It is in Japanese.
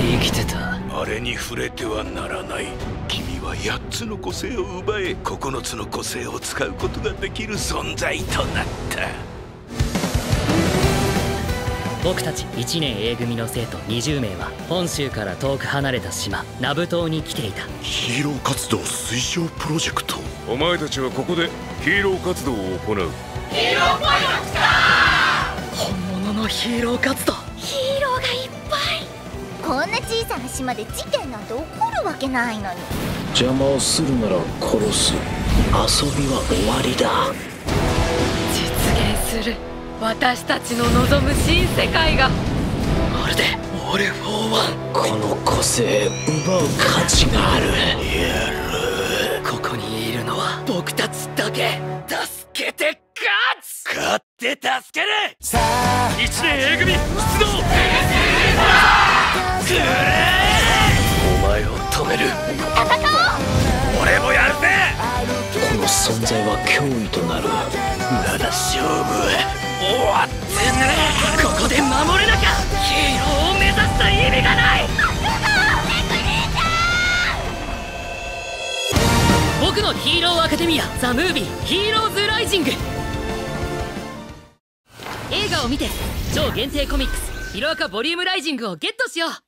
生きてた。 あれに触れてはならない。君は8つの個性を奪え9つの個性を使うことができる存在となった。 僕たち1年 A 組の生徒20名は本州から遠く離れた島ナブ島に来ていた。 ヒーロー活動推奨プロジェクト。 お前たちはここでヒーロー活動を行う。 ヒーローパイロットだ。 本物のヒーロー活動。 ヒーローがいっぱい。こんな小さな島で事件なんて起こるわけないのに。 邪魔をするなら殺す。遊びは終わりだ。 実現する私たちの望む新世界が。 まるでオール・フォー・ワン。 この個性奪う価値がある。 ここにいるのは僕たちだけ。助けて勝って助ける。 1年 A 組出動。 お前を止める。 戦おう。 俺もやるぜ。 この存在は脅威となる。 まだ勝負は終わってね。ここで守れなきゃヒーローを目指した意味がない。僕のヒーローアカデミアザ・ムービーヒーローズ・ライジング。映画を見て超限定コミックスヒロアカボリュームライジングをゲットしよう。